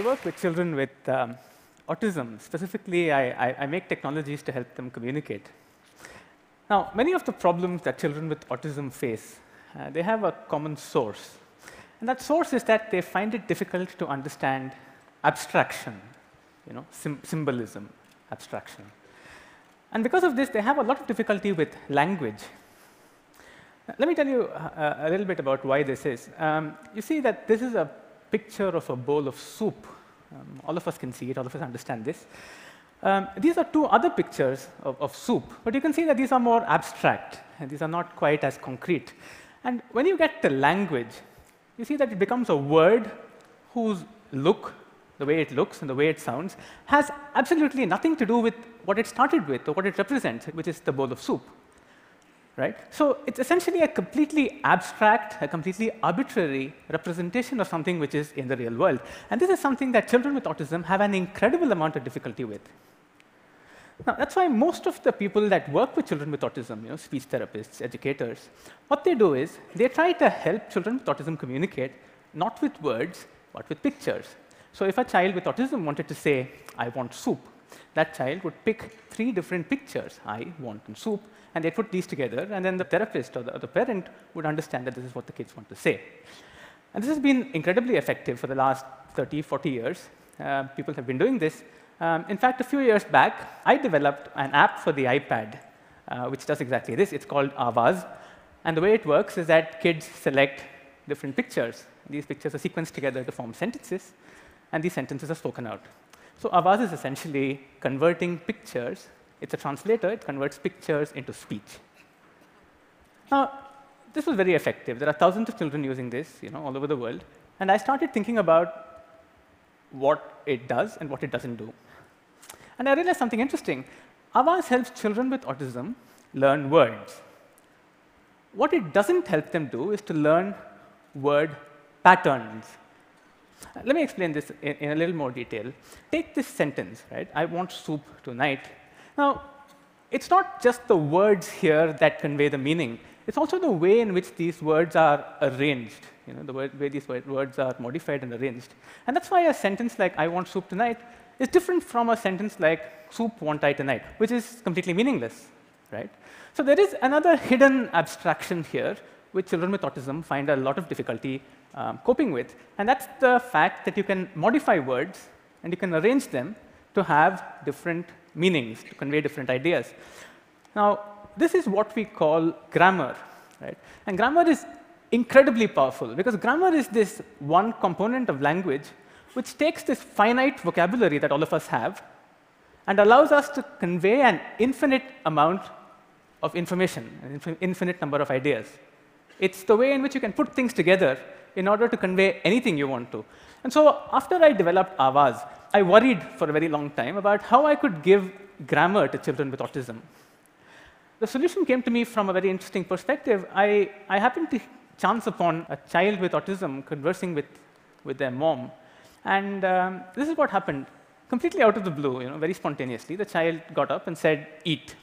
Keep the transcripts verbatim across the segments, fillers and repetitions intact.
work with children with um, autism. Specifically, I, I, I make technologies to help them communicate. Now, many of the problems that children with autism face, uh, they have a common source. And that source is that they find it difficult to understand abstraction, you know, sim symbolism, abstraction. And because of this, they have a lot of difficulty with language. Let me tell you uh, a little bit about why this is. Um, you see that this is a picture of a bowl of soup. Um, all of us can see it, all of us understand this. Um, these are two other pictures of, of soup, but you can see that these are more abstract, and these are not quite as concrete. And when you get to language, you see that it becomes a word whose look, the way it looks and the way it sounds, has absolutely nothing to do with what it started with or what it represents, which is the bowl of soup. Right? So it's essentially a completely abstract, a completely arbitrary representation of something which is in the real world. And this is something that children with autism have an incredible amount of difficulty with. Now, that's why most of the people that work with children with autism, you know, speech therapists, educators, what they do is they try to help children with autism communicate not with words, but with pictures. So if a child with autism wanted to say, I want soup, that child would pick three different pictures, I want and soup, and they put these together, and then the therapist or the, or the parent would understand that this is what the kids want to say. And this has been incredibly effective for the last thirty, forty years. Uh, people have been doing this. Um, in fact, a few years back, I developed an app for the iPad, uh, which does exactly this. It's called Awaaz. And the way it works is that kids select different pictures. These pictures are sequenced together to form sentences, and these sentences are spoken out. So Awaaz is essentially converting pictures. It's a translator. It converts pictures into speech. Now, this was very effective. There are thousands of children using this, you know, all over the world. And I started thinking about what it does and what it doesn't do. And I realized something interesting. Awaaz helps children with autism learn words. What it doesn't help them do is to learn word patterns. Let me explain this in, in a little more detail. Take this sentence, right? I want soup tonight. Now, it's not just the words here that convey the meaning. It's also the way in which these words are arranged, you know, the way these words are modified and arranged. And that's why a sentence like, I want soup tonight, is different from a sentence like, soup want I tonight, which is completely meaningless, right? So there is another hidden abstraction here, which children with autism find a lot of difficulty um, coping with. And that's the fact that you can modify words, and you can arrange them to have different meanings, to convey different ideas. Now, this is what we call grammar, right? And grammar is incredibly powerful, because grammar is this one component of language which takes this finite vocabulary that all of us have and allows us to convey an infinite amount of information, an infin infinite number of ideas. It's the way in which you can put things together in order to convey anything you want to. And so after I developed Awaaz, I worried for a very long time about how I could give grammar to children with autism. The solution came to me from a very interesting perspective. I, I happened to chance upon a child with autism conversing with, with their mom. And um, this is what happened. Completely out of the blue, you know, very spontaneously, the child got up and said, eat.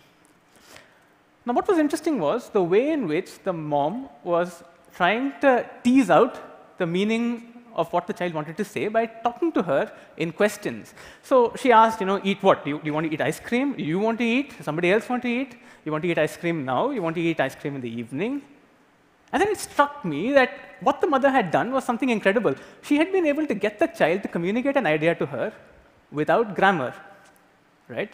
Now, what was interesting was the way in which the mom was trying to tease out the meaning of what the child wanted to say by talking to her in questions. So she asked, you know, eat what? Do you, do you want to eat ice cream? Do you want to eat? Somebody else want to eat? You want to eat ice cream now? You want to eat ice cream in the evening? And then it struck me that what the mother had done was something incredible. She had been able to get the child to communicate an idea to her without grammar, right?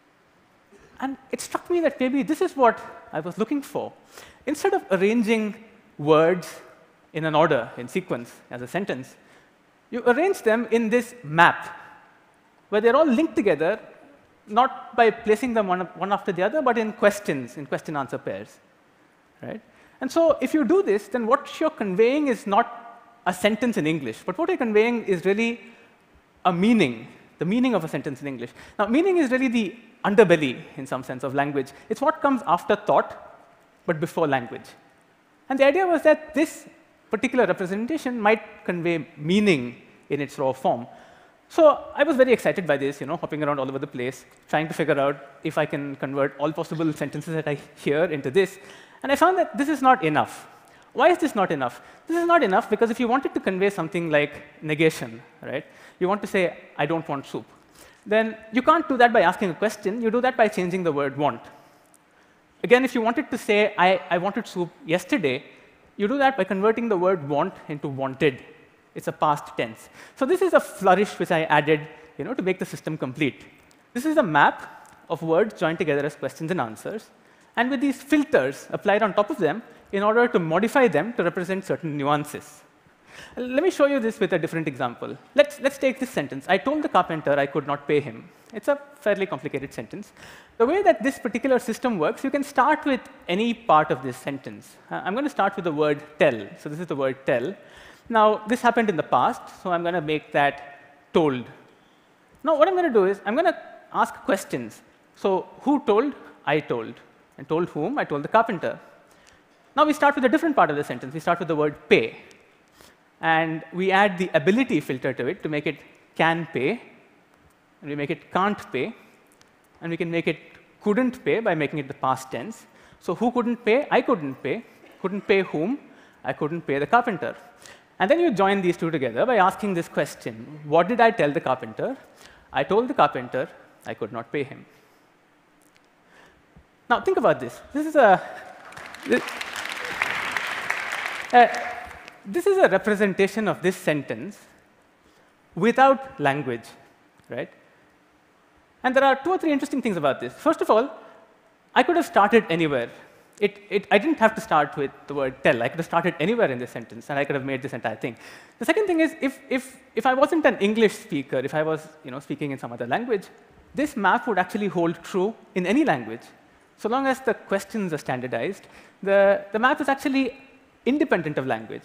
And it struck me that maybe this is what I was looking for. Instead of arranging words in an order, in sequence, as a sentence, you arrange them in this map, where they're all linked together, not by placing them one, one after the other, but in questions, in question-answer pairs, right? And so if you do this, then what you're conveying is not a sentence in English, but what you're conveying is really a meaning, the meaning of a sentence in English. Now, meaning is really the underbelly, in some sense, of language. It's what comes after thought, but before language. And the idea was that this particular representation might convey meaning in its raw form. So I was very excited by this, you know, hopping around all over the place, trying to figure out if I can convert all possible sentences that I hear into this. And I found that this is not enough. Why is this not enough? This is not enough because if you wanted to convey something like negation, right? You want to say, I don't want soup. Then you can't do that by asking a question. You do that by changing the word want. Again, if you wanted to say, I, I wanted soup yesterday, you do that by converting the word want into wanted. It's a past tense. So this is a flourish which I added you know, to make the system complete. This is a map of words joined together as questions and answers, and with these filters applied on top of them in order to modify them to represent certain nuances. Let me show you this with a different example. Let's, let's take this sentence. I told the carpenter I could not pay him. It's a fairly complicated sentence. The way that this particular system works, you can start with any part of this sentence. Uh, I'm going to start with the word tell. So this is the word tell. Now, this happened in the past, so I'm going to make that told. Now, what I'm going to do is I'm going to ask questions. So who told? I told. And told whom? I told the carpenter. Now we start with a different part of the sentence. We start with the word pay. And we add the ability filter to it to make it can pay. And we make it can't pay. And we can make it couldn't pay by making it the past tense. So who couldn't pay? I couldn't pay. Couldn't pay whom? I couldn't pay the carpenter. And then you join these two together by asking this question. What did I tell the carpenter? I told the carpenter I could not pay him. Now think about this. This is a this, uh, this is a representation of this sentence without language, right? And there are two or three interesting things about this. First of all, I could have started anywhere. It, it, I didn't have to start with the word tell. I could have started anywhere in this sentence, and I could have made this entire thing. The second thing is, if, if, if I wasn't an English speaker, if I was you know, speaking in some other language, this map would actually hold true in any language. So long as the questions are standardized, the, the map is actually independent of language.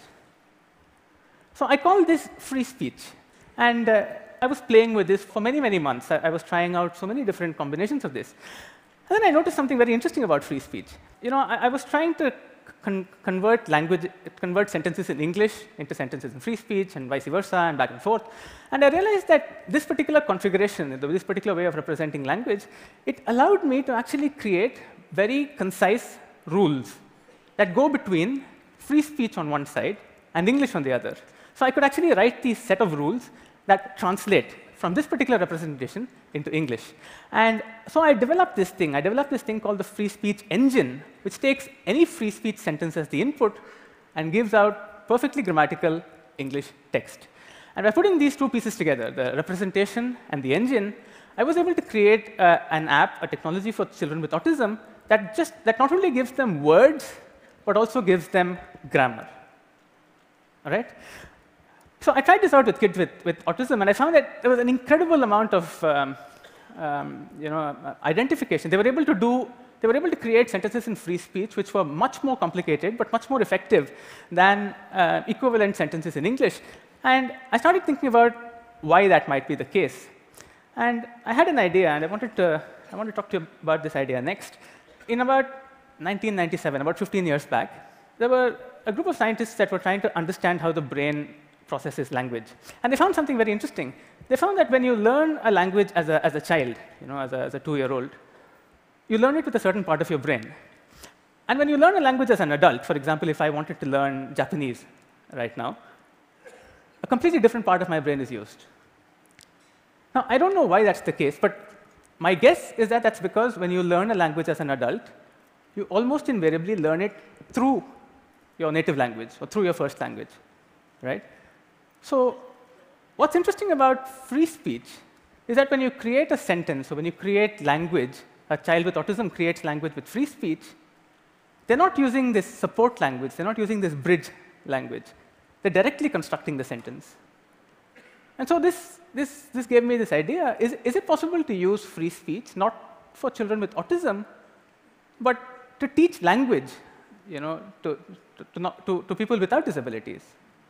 So I call this free speech. And uh, I was playing with this for many, many months. I, I was trying out so many different combinations of this. And then I noticed something very interesting about free speech. You know, I, I was trying to con convert language, convert sentences in English into sentences in free speech, and vice versa, and back and forth. And I realized that this particular configuration, this particular way of representing language, it allowed me to actually create very concise rules that go between free speech on one side and English on the other. So I could actually write these set of rules that translate from this particular representation into English. And so I developed this thing. I developed this thing called the free speech engine, which takes any free speech sentence as the input and gives out perfectly grammatical English text. And by putting these two pieces together, the representation and the engine, I was able to create uh, an app, a technology for children with autism, that, just, that not only gives them words, but also gives them grammar. All right? So I tried this out with kids with, with autism, and I found that there was an incredible amount of um, um, you know, identification. They were able to do, they were able to create sentences in free speech which were much more complicated, but much more effective than uh, equivalent sentences in English. And I started thinking about why that might be the case. And I had an idea, and I wanted to, I want to talk to you about this idea next. In about nineteen ninety-seven, about fifteen years back, there were a group of scientists that were trying to understand how the brain processes language. And they found something very interesting. They found that when you learn a language as a, as a child, you know, as a, as a two-year-old, you learn it with a certain part of your brain. And when you learn a language as an adult, for example, if I wanted to learn Japanese right now, a completely different part of my brain is used. Now, I don't know why that's the case, but my guess is that that's because when you learn a language as an adult, you almost invariably learn it through your native language or through your first language, right? So what's interesting about free speech is that when you create a sentence or when you create language, a child with autism creates language with free speech, they're not using this support language. They're not using this bridge language. They're directly constructing the sentence. And so this, this, this gave me this idea. Is, is it possible to use free speech, not for children with autism, but to teach language you know, to, to, to, not, to, to people without disabilities?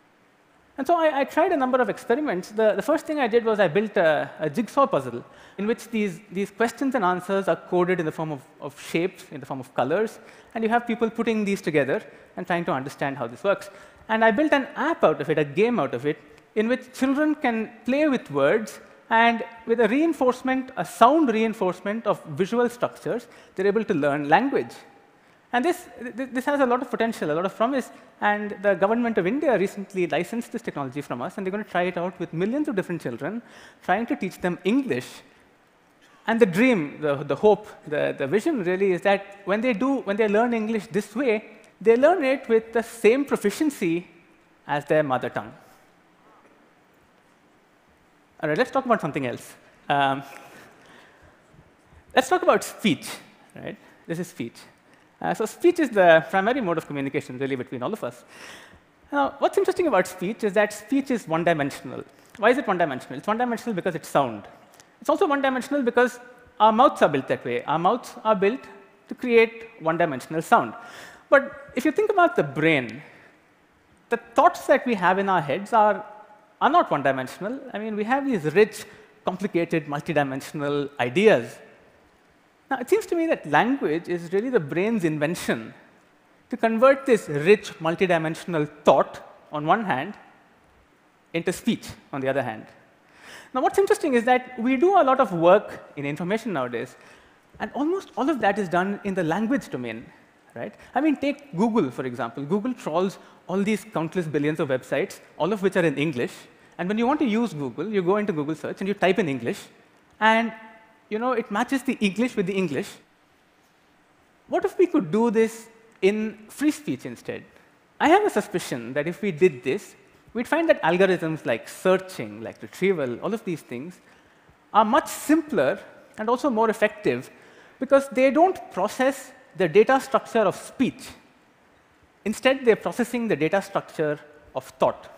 And so I, I tried a number of experiments. The, the first thing I did was I built a, a jigsaw puzzle in which these, these questions and answers are coded in the form of, of shapes, in the form of colors. And you have people putting these together and trying to understand how this works. And I built an app out of it, a game out of it, in which children can play with words. And with a reinforcement, a sound reinforcement of visual structures, they're able to learn language. And this, this has a lot of potential, a lot of promise. And the government of India recently licensed this technology from us, and they're going to try it out with millions of different children, trying to teach them English. And the dream, the, the hope, the, the vision really is that when they do, when they learn English this way, they learn it with the same proficiency as their mother tongue. All right, let's talk about something else. Um, let's talk about speech. Right? This is speech. Uh, so speech is the primary mode of communication, really, between all of us. Now, what's interesting about speech is that speech is one-dimensional. Why is it one-dimensional? It's one-dimensional because it's sound. It's also one-dimensional because our mouths are built that way. Our mouths are built to create one-dimensional sound. But if you think about the brain, the thoughts that we have in our heads are, are not one-dimensional. I mean, we have these rich, complicated, multidimensional ideas. Now, it seems to me that language is really the brain's invention to convert this rich, multidimensional thought, on one hand, into speech, on the other hand. Now, what's interesting is that we do a lot of work in information nowadays, and almost all of that is done in the language domain. Right? I mean, take Google, for example. Google trawls all these countless billions of websites, all of which are in English. And when you want to use Google, you go into Google search and you type in English, and you know, it matches the English with the English. What if we could do this in free speech instead? I have a suspicion that if we did this, we'd find that algorithms like searching, like retrieval, all of these things are much simpler and also more effective because they don't process the data structure of speech. Instead, they're processing the data structure of thought.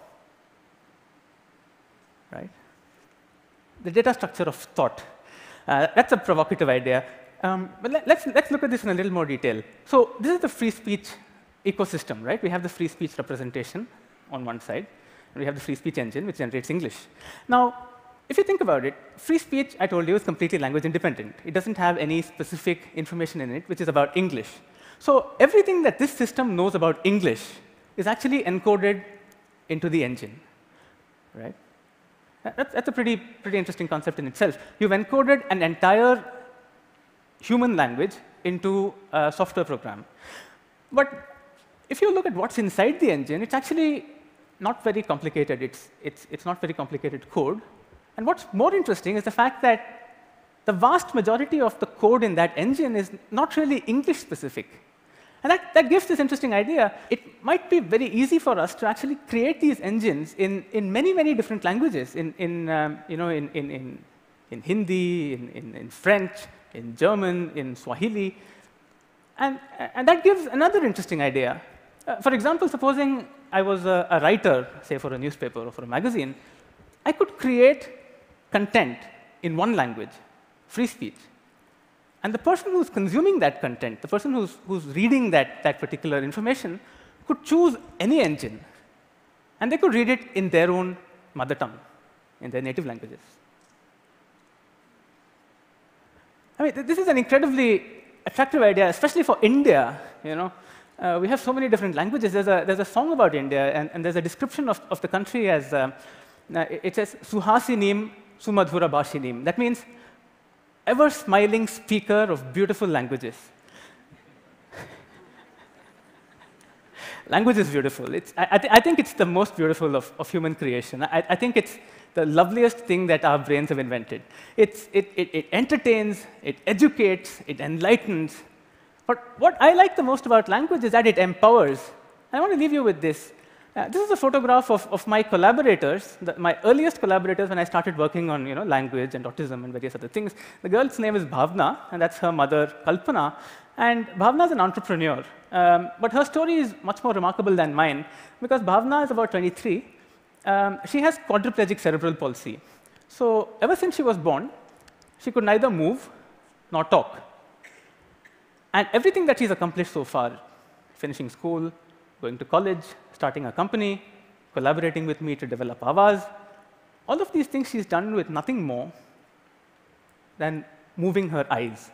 Right? The data structure of thought. Uh, that's a provocative idea. Um, but let, let's, let's look at this in a little more detail. So this is the free speech ecosystem, right? We have the free speech representation on one side, and we have the free speech engine, which generates English. Now, if you think about it, free speech, I told you, is completely language independent. It doesn't have any specific information in it, which is about English. So everything that this system knows about English is actually encoded into the engine. Right? That's, that's a pretty, pretty interesting concept in itself. You've encoded an entire human language into a software program. But if you look at what's inside the engine, it's actually not very complicated. It's, it's, it's not very complicated code. And what's more interesting is the fact that the vast majority of the code in that engine is not really English-specific. And that, that gives this interesting idea. It might be very easy for us to actually create these engines in, in many, many different languages, in, in, um, you know, in, in, in, in Hindi, in, in, in French, in German, in Swahili. And, and that gives another interesting idea. Uh, for example, supposing I was a, a writer, say, for a newspaper or for a magazine, I could create content in one language, free speech. And the person who's consuming that content, the person who's, who's reading that, that particular information, could choose any engine. And they could read it in their own mother tongue, in their native languages. I mean, this is an incredibly attractive idea, especially for India. You know, uh, we have so many different languages. There's a, there's a song about India, and, and there's a description of, of the country as, uh, it says, Suhasinim Sumadhura Bhashinim. That means ever-smiling speaker of beautiful languages. Language is beautiful. It's, I, I, th I think it's the most beautiful of, of human creation. I, I think it's the loveliest thing that our brains have invented. It's, it, it, it entertains, it educates, it enlightens. But what I like the most about language is that it empowers. I want to leave you with this. Uh, this is a photograph of, of my collaborators, the, my earliest collaborators when I started working on you know, language and autism and various other things. The girl's name is Bhavna, and that's her mother, Kalpana. And Bhavna is an entrepreneur. Um, but her story is much more remarkable than mine, because Bhavna is about twenty-three. Um, she has quadriplegic cerebral palsy. So ever since she was born, she could neither move nor talk. And everything that she's accomplished so far, finishing school, going to college, starting a company, collaborating with me to develop Avaz, all of these things she's done with nothing more than moving her eyes.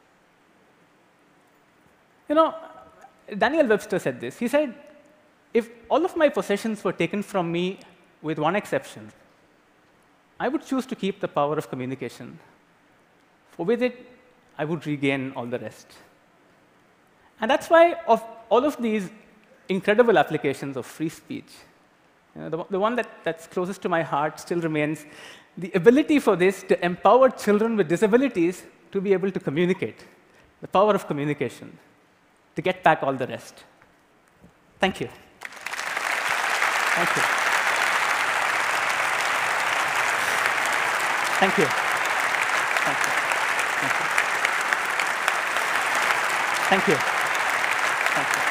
You know, Daniel Webster said this. He said, if all of my possessions were taken from me with one exception, I would choose to keep the power of communication. For with it, I would regain all the rest. And that's why of all of these incredible applications of free speech, you know, the, the one that, that's closest to my heart still remains the ability for this to empower children with disabilities to be able to communicate, the power of communication, to get back all the rest. Thank you. Thank you. Thank you. Thank you. Thank you. Thank you. Thank you.